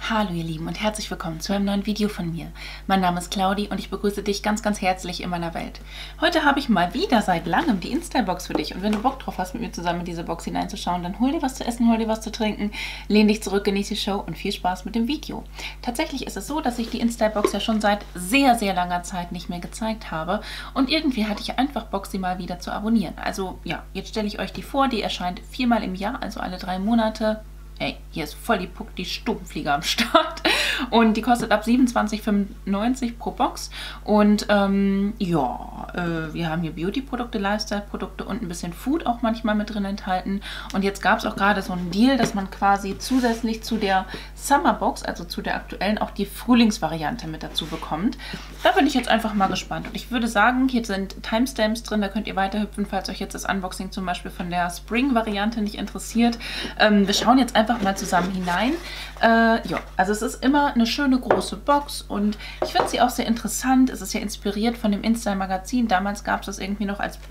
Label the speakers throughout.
Speaker 1: Hallo ihr Lieben und herzlich willkommen zu einem neuen Video von mir. Mein Name ist Claudi und ich begrüße dich ganz, ganz herzlich in meiner Welt. Heute habe ich mal wieder seit langem die Instabox für dich und wenn du Bock drauf hast, mit mir zusammen in diese Box hineinzuschauen, dann hol dir was zu essen, hol dir was zu trinken, lehn dich zurück, genieße die Show und viel Spaß mit dem Video. Tatsächlich ist es so, dass ich die Instabox ja schon seit sehr, sehr langer Zeit nicht mehr gezeigt habe und irgendwie hatte ich einfach Bock, sie mal wieder zu abonnieren. Also ja, jetzt stelle ich euch die vor, die erscheint 4-mal im Jahr, also alle 3 Monate. Ey, hier ist voll die Stubenfliege am Start. Und die kostet ab 27,95 pro Box. Und wir haben hier Beauty-Produkte, Lifestyle-Produkte und ein bisschen Food auch manchmal mit drin enthalten. Und jetzt gab es auch gerade so einen Deal, dass man quasi zusätzlich zu der Summer-Box, also zu der aktuellen, auch die Frühlingsvariante mit dazu bekommt. Da bin ich jetzt einfach mal gespannt. Und ich würde sagen, hier sind Timestamps drin, da könnt ihr weiterhüpfen, falls euch jetzt das Unboxing zum Beispiel von der Spring-Variante nicht interessiert. Wir schauen jetzt einfach mal zusammen hinein. Also es ist immer eine schöne große Box und ich finde sie auch sehr interessant. Es ist ja inspiriert von dem InStyle-Magazin. Damals gab es das irgendwie noch als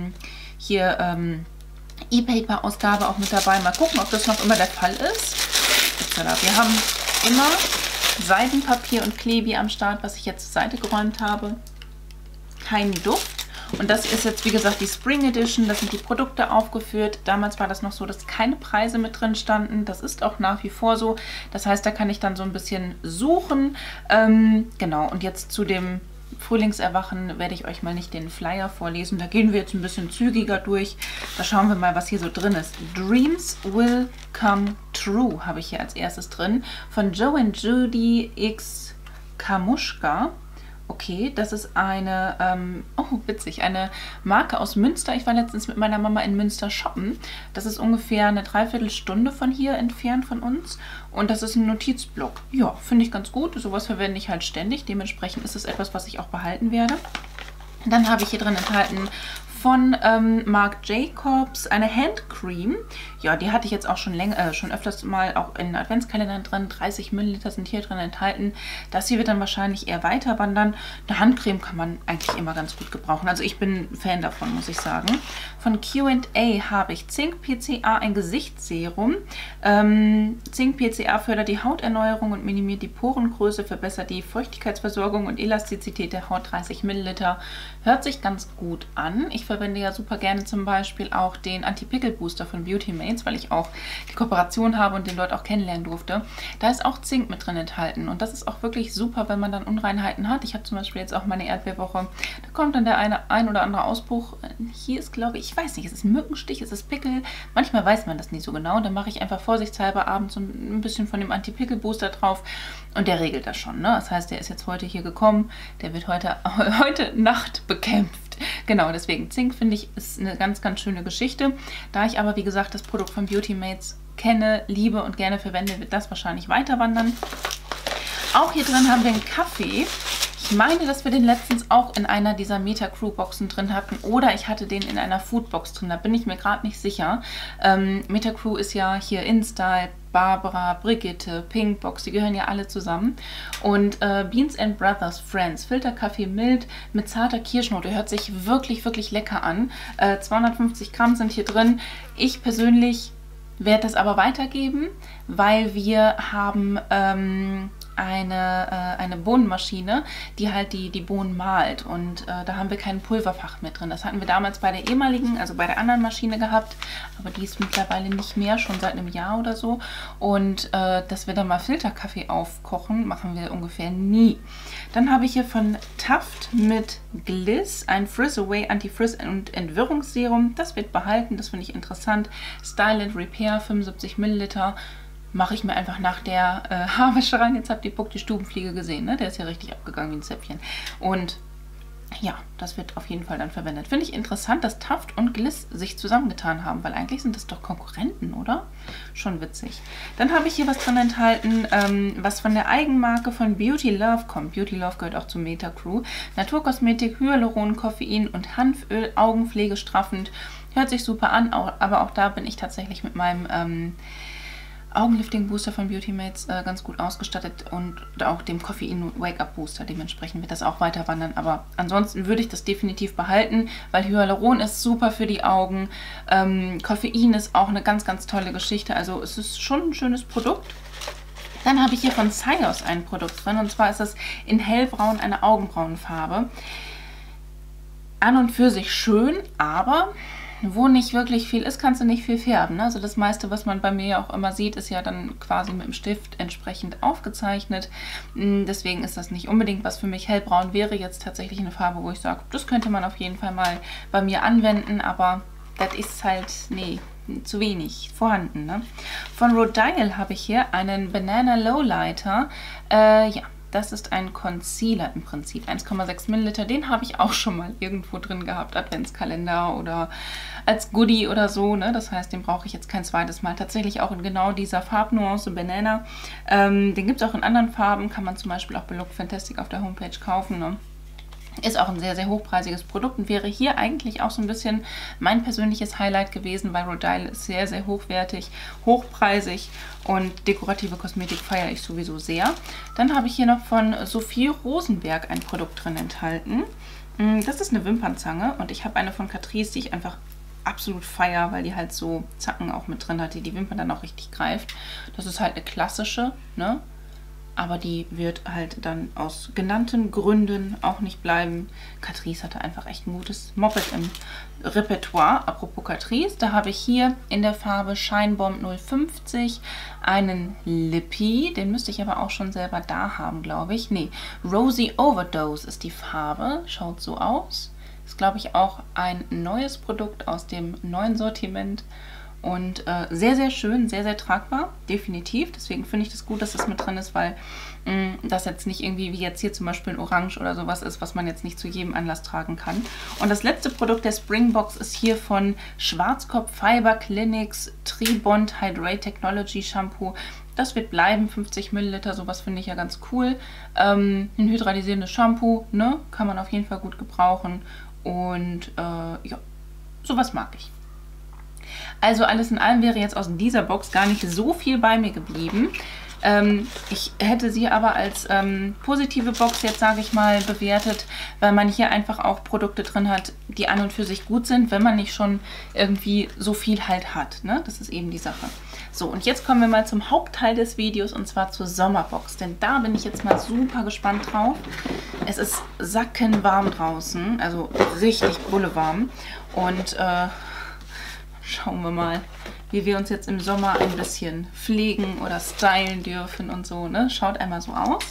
Speaker 1: E-Paper-Ausgabe auch mit dabei. Mal gucken, ob das noch immer der Fall ist. Wir haben immer Seidenpapier und Klebi am Start, was ich jetzt zur Seite geräumt habe. Kein Duft. Und das ist jetzt, wie gesagt, die Spring Edition. Da sind die Produkte aufgeführt. Damals war das noch so, dass keine Preise mit drin standen. Das ist auch nach wie vor so. Das heißt, da kann ich dann so ein bisschen suchen. Genau, und jetzt zu dem Frühlingserwachen werde ich euch mal nicht den Flyer vorlesen. Da gehen wir jetzt ein bisschen zügiger durch. Da schauen wir mal, was hier so drin ist. Dreams Will Come True habe ich hier als erstes drin. Von Joe and Judy X Kamushka. Okay, das ist eine, eine Marke aus Münster. Ich war letztens mit meiner Mama in Münster shoppen. Das ist ungefähr eine Dreiviertelstunde von hier entfernt von uns. Und das ist ein Notizblock. Ja, finde ich ganz gut. Sowas verwende ich halt ständig. Dementsprechend ist es etwas, was ich auch behalten werde. Dann habe ich hier drin enthalten von Marc Jacobs eine Handcreme. Ja, die hatte ich jetzt auch schon öfters mal auch in Adventskalendern drin. 30 Milliliter sind hier drin enthalten. Das hier wird dann wahrscheinlich eher weiter wandern. Eine Handcreme kann man eigentlich immer ganz gut gebrauchen. Also ich bin Fan davon, muss ich sagen. Von Q&A habe ich Zink PCA, ein Gesichtsserum. Zink PCA fördert die Hauterneuerung und minimiert die Porengröße, verbessert die Feuchtigkeitsversorgung und Elastizität der Haut. 30 Milliliter. Hört sich ganz gut an. Ich verwende ja super gerne zum Beispiel auch den Anti-Pickel-Booster von Beauty Mates, weil ich auch die Kooperation habe und den dort auch kennenlernen durfte. Da ist auch Zink mit drin enthalten und das ist auch wirklich super, wenn man dann Unreinheiten hat. Ich habe zum Beispiel jetzt auch meine Erdbeerwoche. Da kommt dann der ein oder andere Ausbruch. Hier ist, glaube ich, weiß nicht, ist es Mückenstich, ist es Pickel? Manchmal weiß man das nicht so genau. Dann mache ich einfach vorsichtshalber abends so ein bisschen von dem Anti-Pickel-Booster drauf und der regelt das schon. Ne? Das heißt, der ist jetzt heute hier gekommen. Der wird heute Nacht bekämpft. Genau, deswegen Zink finde ich ist eine ganz, ganz schöne Geschichte. Da ich aber, wie gesagt, das Produkt von Beauty Mates kenne, liebe und gerne verwende, wird das wahrscheinlich weiter wandern. Auch hier drin haben wir einen Kaffee. Ich meine, dass wir den letztens auch in einer dieser Metacrew-Boxen drin hatten oder ich hatte den in einer Foodbox drin, da bin ich mir gerade nicht sicher. Metacrew ist ja hier InStyle, Barbara, Brigitte, Pinkbox, die gehören ja alle zusammen. Und Beans and Brothers Friends, Filterkaffee mild mit zarter Kirschnote, hört sich wirklich, wirklich lecker an. 250 Gramm sind hier drin. Ich persönlich werde das aber weitergeben, weil wir haben eine Bohnenmaschine, die halt die Bohnen mahlt und da haben wir kein Pulverfach mehr drin. Das hatten wir damals bei der ehemaligen, also bei der anderen Maschine gehabt, aber die ist mittlerweile nicht mehr, schon seit einem Jahr oder so und dass wir dann mal Filterkaffee aufkochen, machen wir ungefähr nie. Dann habe ich hier von Taft mit Gliss ein Frizz Away Anti-Frizz und Entwirrungsserum. Das wird behalten, das finde ich interessant. Style and Repair 75 Milliliter. Mache ich mir einfach nach der Haarwäsche rein. Jetzt habt ihr die Stubenfliege gesehen, ne? Der ist ja richtig abgegangen wie ein Zäpfchen. Und ja, das wird auf jeden Fall dann verwendet. Finde ich interessant, dass Taft und Gliss sich zusammengetan haben, weil eigentlich sind das doch Konkurrenten, oder? Schon witzig. Dann habe ich hier was drin enthalten, was von der Eigenmarke von Beauty Love kommt. Beauty Love gehört auch zu Metacrew. Naturkosmetik, Hyaluron, Koffein und Hanföl, Augenpflege straffend. Hört sich super an, aber auch da bin ich tatsächlich mit meinem Augenlifting Booster von Beauty Mates ganz gut ausgestattet und auch dem Koffein Wake Up Booster. Dementsprechend wird das auch weiter wandern. Aber ansonsten würde ich das definitiv behalten, weil Hyaluron ist super für die Augen. Koffein ist auch eine ganz, ganz tolle Geschichte. Also es ist schon ein schönes Produkt. Dann habe ich hier von Scios ein Produkt drin und zwar ist es in hellbraun eine Augenbrauenfarbe. An und für sich schön, aber wo nicht wirklich viel ist, kannst du nicht viel färben. Ne? Also das meiste, was man bei mir ja auch immer sieht, ist ja dann quasi mit dem Stift entsprechend aufgezeichnet. Deswegen ist das nicht unbedingt was für mich. Hellbraun wäre jetzt tatsächlich eine Farbe, wo ich sage, das könnte man auf jeden Fall mal bei mir anwenden, aber das ist halt, nee, zu wenig vorhanden. Ne? Von Rodial habe ich hier einen Banana Lowlighter. Ja. Das ist ein Concealer im Prinzip, 1,6 Milliliter. Den habe ich auch schon mal irgendwo drin gehabt, Adventskalender oder als Goodie oder so. Ne? Das heißt, den brauche ich jetzt kein zweites Mal. Tatsächlich auch in genau dieser Farbnuance Banana. Den gibt es auch in anderen Farben, kann man zum Beispiel auch bei Look Fantastic auf der Homepage kaufen. Ne? Ist auch ein sehr, sehr hochpreisiges Produkt und wäre hier eigentlich auch so ein bisschen mein persönliches Highlight gewesen, weil Rodial ist sehr, sehr hochwertig, hochpreisig und dekorative Kosmetik feiere ich sowieso sehr. Dann habe ich hier noch von Sophie Rosenberg ein Produkt drin enthalten. Das ist eine Wimpernzange und ich habe eine von Catrice, die ich einfach absolut feiere, weil die halt so Zacken auch mit drin hat, die die Wimpern dann auch richtig greift. Das ist halt eine klassische, ne? Aber die wird halt dann aus genannten Gründen auch nicht bleiben. Catrice hatte einfach echt ein gutes Moped im Repertoire. Apropos Catrice, da habe ich hier in der Farbe Shine Bomb 050 einen Lippy. Den müsste ich aber auch schon selber da haben, glaube ich. Nee, Rosy Overdose ist die Farbe. Schaut so aus. Ist, glaube ich, auch ein neues Produkt aus dem neuen Sortiment. Und sehr, sehr schön, sehr, sehr tragbar, definitiv. Deswegen finde ich das gut, dass das mit drin ist, weil das jetzt nicht irgendwie wie jetzt hier zum Beispiel ein Orange oder sowas ist, was man jetzt nicht zu jedem Anlass tragen kann. Und das letzte Produkt der Springbox ist hier von Schwarzkopf Fiber Clinics Tribond Hydrate Technology Shampoo. Das wird bleiben, 50 Milliliter, sowas finde ich ja ganz cool. Ein hydralisierendes Shampoo, ne, kann man auf jeden Fall gut gebrauchen. Und ja, sowas mag ich. Also alles in allem wäre jetzt aus dieser Box gar nicht so viel bei mir geblieben. Ich hätte sie aber als positive Box jetzt, sage ich mal, bewertet, weil man hier einfach auch Produkte drin hat, die an und für sich gut sind, wenn man nicht schon irgendwie so viel halt hat. Ne? Das ist eben die Sache. So, und jetzt kommen wir mal zum Hauptteil des Videos und zwar zur Sommerbox. Denn da bin ich jetzt mal super gespannt drauf. Es ist sackenwarm draußen, also richtig bullewarm. Und schauen wir mal, wie wir uns jetzt im Sommer ein bisschen pflegen oder stylen dürfen und so. Ne? Schaut einmal so aus.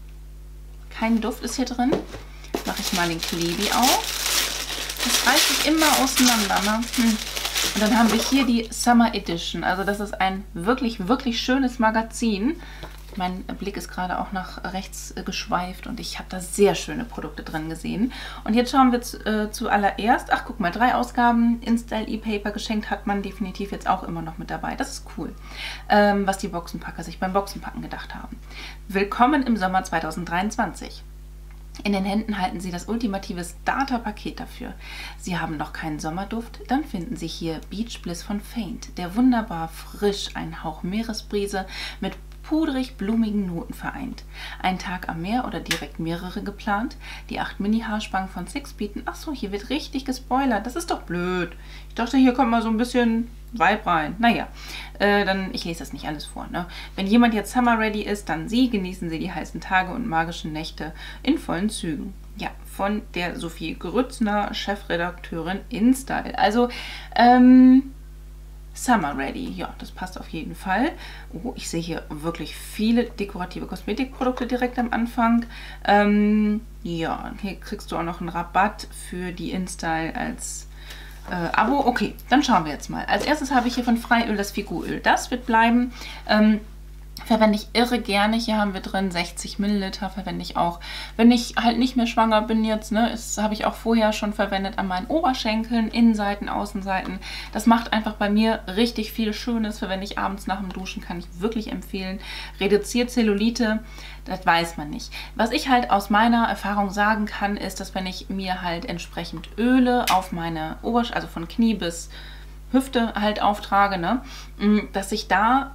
Speaker 1: Kein Duft ist hier drin. Jetzt mache ich mal den Klebi auf. Das reißt sich immer auseinander. Ne? Und dann haben wir hier die Summer Edition. Also das ist ein wirklich, wirklich schönes Magazin. Mein Blick ist gerade auch nach rechts geschweift und ich habe da sehr schöne Produkte drin gesehen. Und jetzt schauen wir zuallererst, ach guck mal, 3 Ausgaben InStyle E-Paper geschenkt hat man definitiv jetzt auch immer noch mit dabei. Das ist cool, was die Boxenpacker sich beim Boxenpacken gedacht haben. Willkommen im Sommer 2023. In den Händen halten Sie das ultimative Starter-Paket dafür. Sie haben noch keinen Sommerduft? Dann finden Sie hier Beach Bliss von Faint, der wunderbar frisch einen Hauch Meeresbrise mit pudrig-blumigen Noten vereint. Ein Tag am Meer oder direkt mehrere geplant? Die 8 Mini-Haarspangen von Six bieten... Achso, hier wird richtig gespoilert. Das ist doch blöd. Ich dachte, hier kommt mal so ein bisschen Vibe rein. Naja, dann, ich lese das nicht alles vor. Ne? Wenn jemand jetzt Summer ready ist, dann Sie. Genießen Sie die heißen Tage und magischen Nächte in vollen Zügen. Ja, von der Sophie Grützner, Chefredakteurin InStyle. Also, Summer Ready, ja, das passt auf jeden Fall. Oh, ich sehe hier wirklich viele dekorative Kosmetikprodukte direkt am Anfang. Ja, hier kriegst du auch noch einen Rabatt für die InStyle als Abo. Okay, dann schauen wir jetzt mal. Als erstes habe ich hier von Freiöl das Figuröl. Das wird bleiben. Verwende ich irre gerne. Hier haben wir drin 60 Milliliter. Verwende ich auch, wenn ich halt nicht mehr schwanger bin jetzt. Ne, das habe ich auch vorher schon verwendet an meinen Oberschenkeln, Innenseiten, Außenseiten. Das macht einfach bei mir richtig viel Schönes. Verwende ich abends nach dem Duschen, kann ich wirklich empfehlen. Reduziert Zellulite, das weiß man nicht. Was ich halt aus meiner Erfahrung sagen kann, ist, dass wenn ich mir halt entsprechend Öle auf meine Oberschenkel, also von Knie bis Hüfte halt auftrage, ne, dass ich da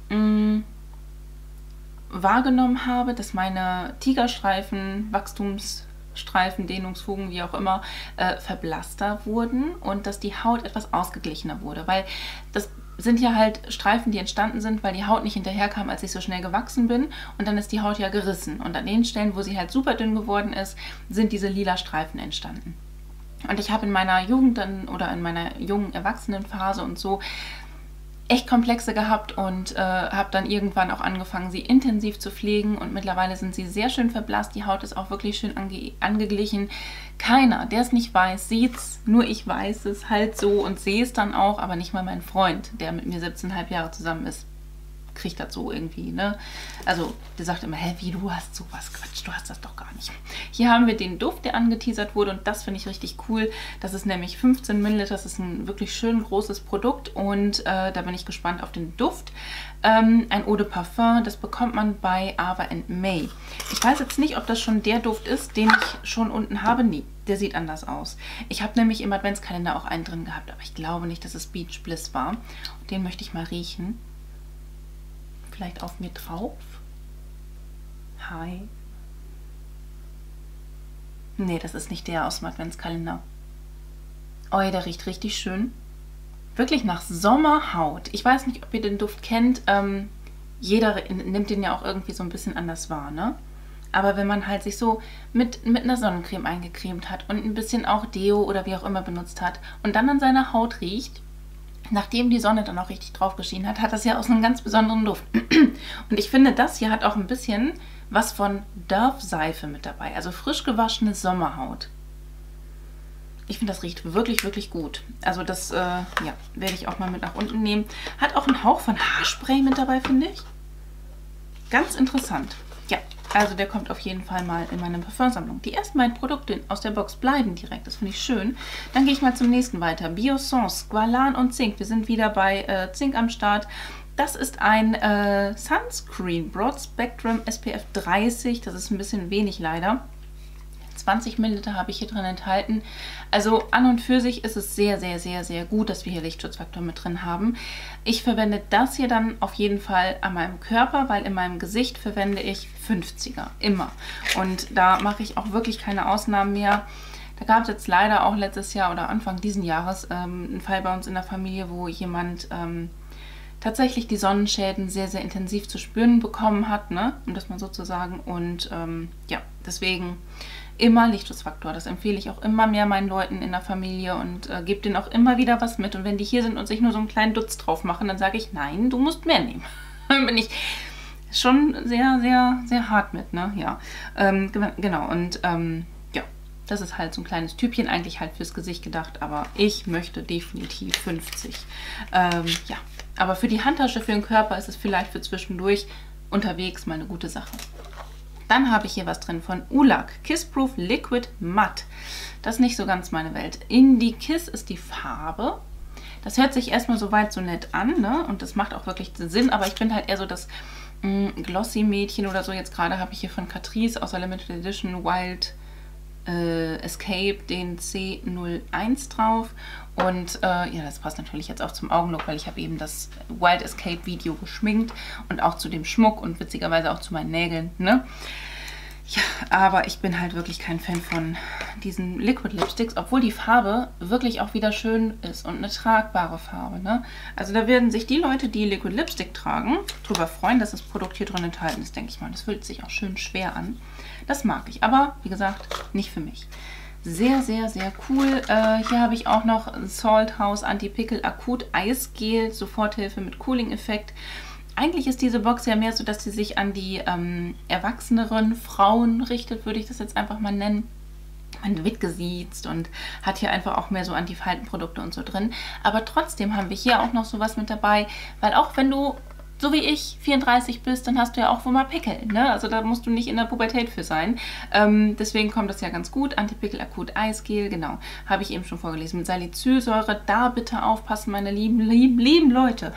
Speaker 1: wahrgenommen habe, dass meine Tigerstreifen, Wachstumsstreifen, Dehnungsfugen, wie auch immer, verblasster wurden und dass die Haut etwas ausgeglichener wurde, weil das sind ja halt Streifen, die entstanden sind, weil die Haut nicht hinterherkam, als ich so schnell gewachsen bin. Und dann ist die Haut ja gerissen. Und an den Stellen, wo sie halt super dünn geworden ist, sind diese lila Streifen entstanden. Und ich habe in meiner Jugend dann, oder in meiner jungen Erwachsenenphase und so echt Komplexe gehabt und habe dann irgendwann auch angefangen, sie intensiv zu pflegen. Und mittlerweile sind sie sehr schön verblasst. Die Haut ist auch wirklich schön angeglichen. Keiner, der es nicht weiß, sieht's. Nur ich weiß es halt so und sehe es dann auch. Aber nicht mal mein Freund, der mit mir 17,5 Jahre zusammen ist, kriegt das so irgendwie, ne? Also, der sagt immer, hä, wie, du hast sowas? Quatsch, du hast das doch gar nicht. Hier haben wir den Duft, der angeteasert wurde und das finde ich richtig cool. Das ist nämlich 15 Milliliter, das ist ein wirklich schön großes Produkt und da bin ich gespannt auf den Duft. Ein Eau de Parfum, das bekommt man bei Ava May. Ich weiß jetzt nicht, ob das schon der Duft ist, den ich schon unten habe. Nee, der sieht anders aus. Ich habe nämlich im Adventskalender auch einen drin gehabt, aber ich glaube nicht, dass es Beach Bliss war. Und den möchte ich mal riechen. Vielleicht auf mir drauf. Hi. Nee, das ist nicht der aus dem Adventskalender. Oh, der riecht richtig schön. Wirklich nach Sommerhaut. Ich weiß nicht, ob ihr den Duft kennt. Jeder nimmt den ja auch irgendwie so ein bisschen anders wahr, ne? Aber wenn man halt sich so mit einer Sonnencreme eingecremt hat und ein bisschen auch Deo oder wie auch immer benutzt hat und dann an seiner Haut riecht, nachdem die Sonne dann auch richtig drauf geschienen hat, hat das ja auch so einen ganz besonderen Duft. Und ich finde, das hier hat auch ein bisschen was von Dove-Seife mit dabei. Also frisch gewaschene Sommerhaut. Ich finde, das riecht wirklich, wirklich gut. Also das ja, werde ich auch mal mit nach unten nehmen. Hat auch einen Hauch von Haarspray mit dabei, finde ich. Ganz interessant. Ja, also der kommt auf jeden Fall mal in meine Parfumsammlung. Die ersten beiden Produkte aus der Box bleiben direkt. Das finde ich schön. Dann gehe ich mal zum nächsten weiter. Biossance, Squalan und Zink. Wir sind wieder bei Zink am Start. Das ist ein Sunscreen Broad Spectrum SPF 30. Das ist ein bisschen wenig leider. 20 Milliliter habe ich hier drin enthalten. Also an und für sich ist es sehr, sehr, sehr, sehr gut, dass wir hier Lichtschutzfaktor mit drin haben. Ich verwende das hier dann auf jeden Fall an meinem Körper, weil in meinem Gesicht verwende ich 50er, immer. Und da mache ich auch wirklich keine Ausnahmen mehr. Da gab es jetzt leider auch letztes Jahr oder Anfang diesen Jahres einen Fall bei uns in der Familie, wo jemand tatsächlich die Sonnenschäden sehr, sehr intensiv zu spüren bekommen hat, ne? Um das mal so zu sagen. Und ja, deswegen immer Lichtschutzfaktor. Das empfehle ich auch immer mehr meinen Leuten in der Familie und gebe denen auch immer wieder was mit. Und wenn die hier sind und sich nur so einen kleinen Dutz drauf machen, dann sage ich, nein, du musst mehr nehmen. Dann bin ich schon sehr, sehr, sehr hart mit, ne? Ja, genau. Und ja, das ist halt so ein kleines Typchen, eigentlich halt fürs Gesicht gedacht, aber ich möchte definitiv 50. Ja, aber für die Handtasche, für den Körper ist es vielleicht für zwischendurch unterwegs mal eine gute Sache. Dann habe ich hier was drin von Ulac Kissproof Liquid Matte. Das ist nicht so ganz meine Welt. Indie Kiss ist die Farbe. Das hört sich erstmal soweit so nett an, ne? Und das macht auch wirklich Sinn, aber ich bin halt eher so das Glossy-Mädchen oder so. Jetzt gerade habe ich hier von Catrice aus der Limited Edition Wild Escape den C01 drauf. Und ja, das passt natürlich jetzt auch zum Augenlook, weil ich habe eben das Wild Escape Video geschminkt und auch zu dem Schmuck und witzigerweise auch zu meinen Nägeln, ne? Ja, aber ich bin halt wirklich kein Fan von diesen Liquid Lipsticks, obwohl die Farbe wirklich auch wieder schön ist und eine tragbare Farbe, ne? Also da werden sich die Leute, die Liquid Lipstick tragen, drüber freuen, dass das Produkt hier drin enthalten ist, denke ich mal. Das fühlt sich auch schön schwer an. Das mag ich, aber wie gesagt, nicht für mich. Sehr, sehr, sehr cool. Hier habe ich auch noch Salt House Anti-Pickel Akut Eisgel, Soforthilfe mit Cooling-Effekt. Eigentlich ist diese Box ja mehr so, dass sie sich an die erwachseneren Frauen richtet, würde ich das jetzt einfach mal nennen. Man wird gesiezt und hat hier einfach auch mehr so Anti-Faltenprodukte und so drin. Aber trotzdem haben wir hier auch noch sowas mit dabei, weil auch wenn du, so wie ich, 34 bist, dann hast du ja auch wohl mal Pickel, ne? Also da musst du nicht in der Pubertät für sein. Deswegen kommt das ja ganz gut. Anti-Pickel Akut Eisgel, genau, habe ich eben schon vorgelesen. Mit Salicylsäure, da bitte aufpassen, meine lieben Leute.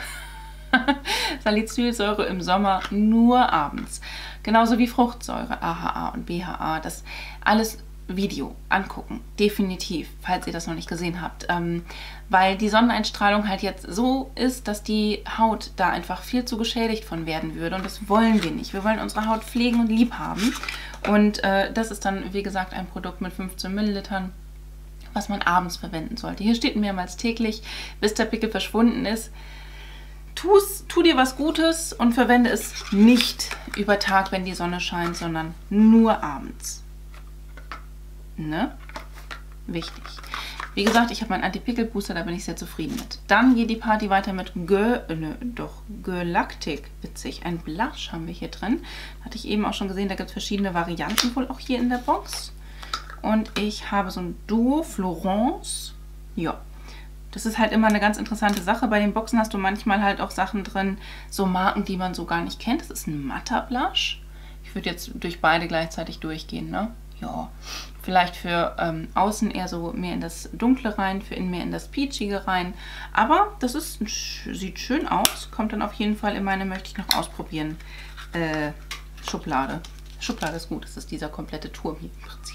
Speaker 1: Salicylsäure im Sommer nur abends. Genauso wie Fruchtsäure, AHA und BHA. Das alles Video angucken, definitiv, falls ihr das noch nicht gesehen habt. Weil die Sonneneinstrahlung halt jetzt so ist, dass die Haut da einfach viel zu geschädigt von werden würde. Und das wollen wir nicht. Wir wollen unsere Haut pflegen und lieb haben. Und das ist dann, wie gesagt, ein Produkt mit 15 Millilitern, was man abends verwenden sollte. Hier steht mehrmals täglich, bis der Pickel verschwunden ist. tu dir was Gutes und verwende es nicht über Tag, wenn die Sonne scheint, sondern nur abends. Ne? Wichtig. Wie gesagt, ich habe meinen Anti-Pickel-Booster, da bin ich sehr zufrieden mit. Dann geht die Party weiter mit Galactic. Witzig. Ein Blush haben wir hier drin. Hatte ich eben auch schon gesehen, da gibt es verschiedene Varianten wohl auch hier in der Box. Und ich habe so ein Duo Florence. Ja. Das ist halt immer eine ganz interessante Sache. Bei den Boxen hast du manchmal halt auch Sachen drin, so Marken, die man so gar nicht kennt. Das ist ein matter Blush. Ich würde jetzt durch beide gleichzeitig durchgehen, ne? Ja, vielleicht für außen eher so mehr in das Dunkle rein, für innen mehr in das Peachige rein. Aber das ist, sieht schön aus. Kommt dann auf jeden Fall in meine möchte ich noch ausprobieren Schublade. Schublade ist gut. Das ist dieser komplette Turm hier im Prinzip.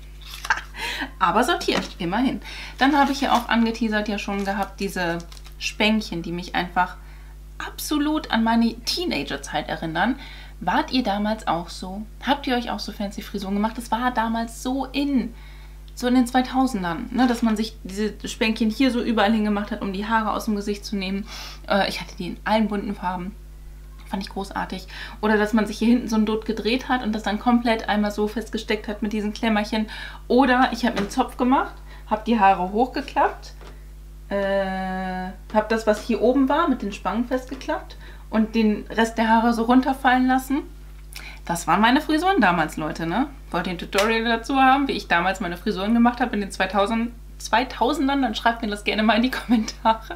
Speaker 1: Aber sortiert, immerhin. Dann habe ich ja auch angeteasert ja schon gehabt, diese Spänkchen, die mich einfach absolut an meine Teenagerzeit erinnern. Wart ihr damals auch so? Habt ihr euch auch so fancy Frisuren gemacht? Das war damals so in den 2000ern, ne, dass man sich diese Spänkchen hier so überall hingemacht hat, um die Haare aus dem Gesicht zu nehmen. Ich hatte die in allen bunten Farben. Fand ich großartig. Oder dass man sich hier hinten so ein Dutt gedreht hat und das dann komplett einmal so festgesteckt hat mit diesen Klemmerchen. Oder ich habe einen Zopf gemacht, habe die Haare hochgeklappt, habe das, was hier oben war, mit den Spangen festgeklappt und den Rest der Haare so runterfallen lassen. Das waren meine Frisuren damals, Leute, ne? Wollt ihr ein Tutorial dazu haben, wie ich damals meine Frisuren gemacht habe in den 2000ern? Dann schreibt mir das gerne mal in die Kommentare.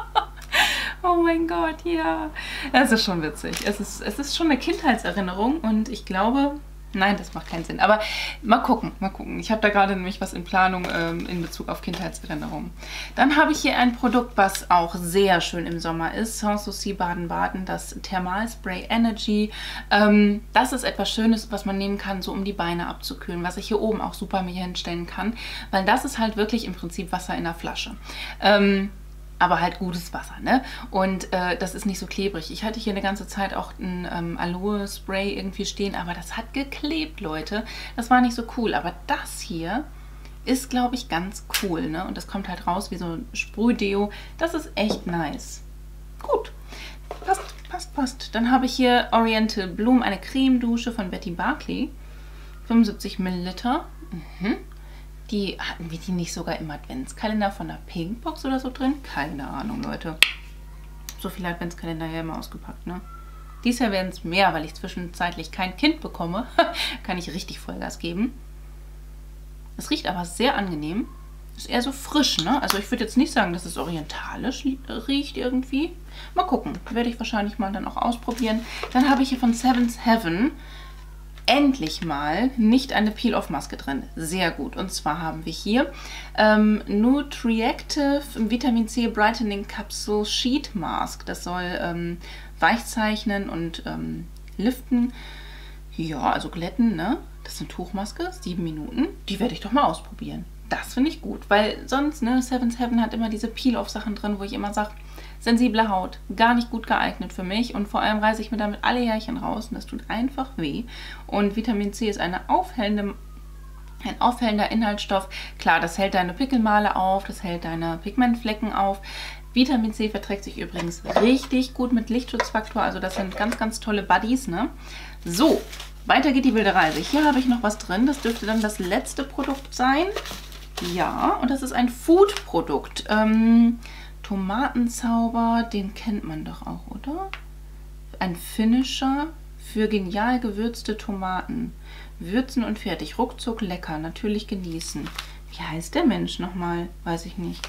Speaker 1: Oh mein Gott, ja. Es ist schon witzig. Es ist schon eine Kindheitserinnerung und ich glaube, nein, das macht keinen Sinn. Aber mal gucken, mal gucken. Ich habe da gerade nämlich was in Planung in Bezug auf Kindheitserinnerungen. Dann habe ich hier ein Produkt, was auch sehr schön im Sommer ist. Sanssouci Baden-Baden, das Thermalspray Energy. Das ist etwas Schönes, was man nehmen kann, so um die Beine abzukühlen, was ich hier oben auch super mir hinstellen kann, weil das ist halt wirklich im Prinzip Wasser in der Flasche. Aber halt gutes Wasser, ne? Und das ist nicht so klebrig. Ich hatte hier eine ganze Zeit auch ein Aloe-Spray irgendwie stehen, aber das hat geklebt, Leute. Das war nicht so cool. Aber das hier ist, glaube ich, ganz cool, ne? Und das kommt halt raus wie so ein Sprühdeo. Das ist echt nice. Gut. Passt. Dann habe ich hier Oriental Bloom, eine Cremedusche von Betty Barclay. 75 Milliliter. Hatten wir die nicht sogar im Adventskalender von der Pinkbox oder so drin? Keine Ahnung, Leute. So viele Adventskalender ja immer ausgepackt, ne? Dieses Jahr werden es mehr, weil ich zwischenzeitlich kein Kind bekomme. Kann ich richtig Vollgas geben. Es riecht aber sehr angenehm. Ist eher so frisch, ne? Also ich würde jetzt nicht sagen, dass es orientalisch riecht irgendwie. Mal gucken. Werde ich wahrscheinlich mal dann auch ausprobieren. Dann habe ich hier von Seventh Heaven endlich mal nicht eine Peel-Off-Maske drin. Sehr gut. Und zwar haben wir hier Nutriactive Vitamin C Brightening Capsule Sheet Mask. Das soll weichzeichnen und liften. Ja, also glätten, ne? Das ist eine Tuchmaske, 7 Minuten. Die werde ich doch mal ausprobieren. Das finde ich gut, weil sonst, ne, Seventh Heaven hat immer diese Peel-Off-Sachen drin, wo ich immer sage, sensible Haut, gar nicht gut geeignet für mich und vor allem reiße ich mir damit alle Härchen raus und das tut einfach weh. Und Vitamin C ist ein aufhellender Inhaltsstoff. Klar, das hält deine Pickelmale auf, das hält deine Pigmentflecken auf. Vitamin C verträgt sich übrigens richtig gut mit Lichtschutzfaktor, also das sind ganz, ganz tolle Buddies, ne? So, weiter geht die wilde Reise. Hier habe ich noch was drin, das dürfte dann das letzte Produkt sein. Ja, und das ist ein Food-Produkt. Tomatenzauber, den kennt man doch auch, oder? Ein Finisher für genial gewürzte Tomaten. Würzen und fertig. Ruckzuck lecker. Natürlich genießen. Wie heißt der Mensch nochmal? Weiß ich nicht.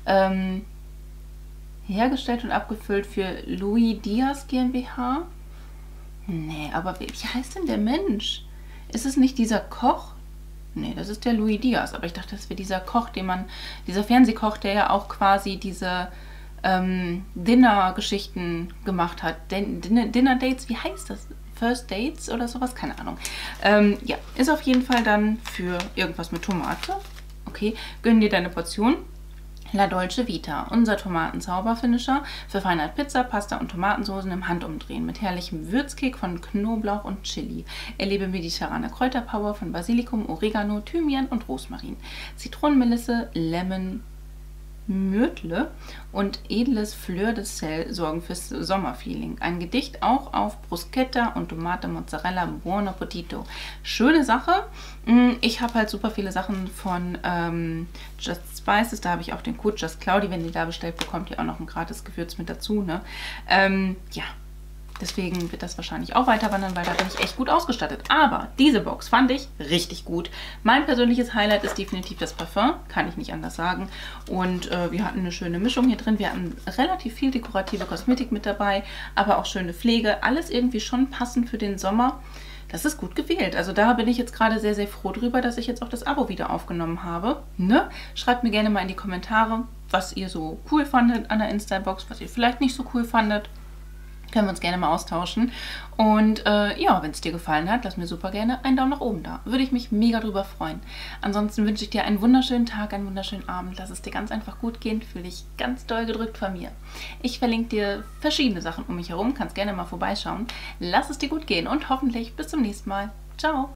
Speaker 1: Hergestellt und abgefüllt für Louis Diaz GmbH. Nee, aber wie heißt denn der Mensch? Ist es nicht dieser Koch? Nee, das ist der Louis Diaz. Aber ich dachte, das wäre dieser Koch, dieser Fernsehkoch, der ja auch quasi diese Dinner-Geschichten gemacht hat. Dinner-Dates, wie heißt das? First Dates oder sowas? Keine Ahnung. Ja, ist auf jeden Fall dann für irgendwas mit Tomate. Okay, gönn dir deine Portion. La Dolce Vita, unser Tomatenzauber-Finisher, verfeinert Pizza, Pasta und Tomatensoßen im Handumdrehen mit herrlichem Würzkick von Knoblauch und Chili. Erlebe mediterrane Kräuterpower von Basilikum, Oregano, Thymian und Rosmarin. Zitronenmelisse, Lemon, Myrtle und edles Fleur de Sel sorgen fürs Sommerfeeling. Ein Gedicht auch auf Bruschetta und Tomate Mozzarella Buon Appetito. Schöne Sache. Ich habe halt super viele Sachen von Just Spices. Da habe ich auch den Code Just Cloudy. Wenn ihr da bestellt, bekommt ihr auch noch ein gratis Gewürz mit dazu. Ne? Ja. Deswegen wird das wahrscheinlich auch weiter wandern, weil da bin ich echt gut ausgestattet. Aber diese Box fand ich richtig gut. Mein persönliches Highlight ist definitiv das Parfum, kann ich nicht anders sagen. Und wir hatten eine schöne Mischung hier drin. Wir hatten relativ viel dekorative Kosmetik mit dabei, aber auch schöne Pflege. Alles irgendwie schon passend für den Sommer. Das ist gut gewählt. Also da bin ich jetzt gerade sehr, sehr froh drüber, dass ich jetzt auch das Abo wieder aufgenommen habe. Ne? Schreibt mir gerne mal in die Kommentare, was ihr so cool fandet an der Insta-Box, was ihr vielleicht nicht so cool fandet. Können wir uns gerne mal austauschen. Und ja, wenn es dir gefallen hat, lass mir super gerne einen Daumen nach oben da. Würde ich mich mega drüber freuen. Ansonsten wünsche ich dir einen wunderschönen Tag, einen wunderschönen Abend. Lass es dir ganz einfach gut gehen. Fühle dich ganz doll gedrückt von mir. Ich verlinke dir verschiedene Sachen um mich herum. Kannst gerne mal vorbeischauen. Lass es dir gut gehen und hoffentlich bis zum nächsten Mal. Ciao!